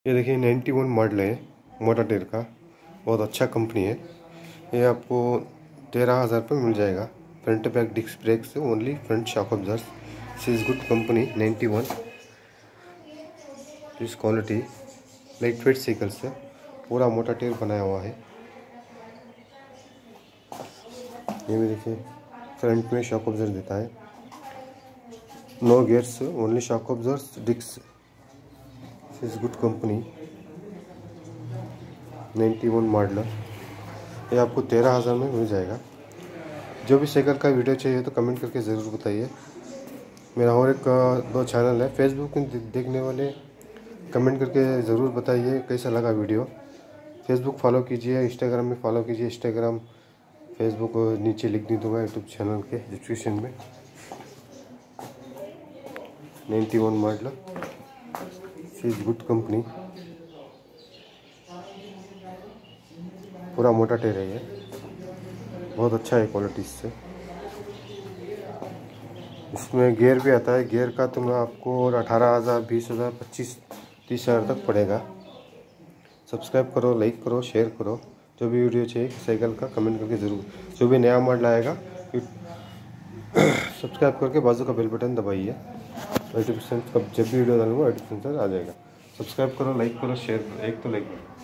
ये देखिए 91 मॉडल है मोटा टेर का, बहुत अच्छा कंपनी है। ये आपको 13,000 रुपये मिल जाएगा। फ्रंट बैक डिस्क ब्रेक से only front shock observe. This is good company 91। This quality light weight cycle से पूरा मोटा टेर बनाया हुआ है। ये भी देखिए फ्रंट में शॉक ऑब्जर्व देता है, no gears only shock observe disc. This is good company 91 model. ये आपको 13,000 में मिल जाएगा। जो भी साइकिल का वीडियो चाहिए तो कमेंट करके ज़रूर बताइए। मेरा और एक दो चैनल है, फेसबुक में देखने वाले कमेंट करके ज़रूर बताइए कैसा लगा वीडियो। फेसबुक फॉलो कीजिए, इंस्टाग्राम में फॉलो कीजिए। इंस्टाग्राम फेसबुक नीचे लिख दी दूँगा यूट्यूब चैनल के डिस्क्रिप्शन में। 91 मॉडल इज गुड कंपनी, पूरा मोटा टेर है ये, बहुत अच्छा है क्वालिटी इससे। इसमें गियर भी आता है। गियर का तो आपको 18,000, 20,000, 25-30,000 तक पड़ेगा। सब्सक्राइब करो, लाइक करो, शेयर करो। जो भी वीडियो चाहिए साइकिल का कमेंट करके ज़रूर। जो भी नया मॉडल आएगा सब्सक्राइब करके बाजू का बेल बटन दबाइए। नोटिफिकेशन कब जब भी वीडियो डालूंगा नोटिफिकेशन आ जाएगा। सब्सक्राइब करो, लाइक करो, शेयर करो। एक तो लाइक करो।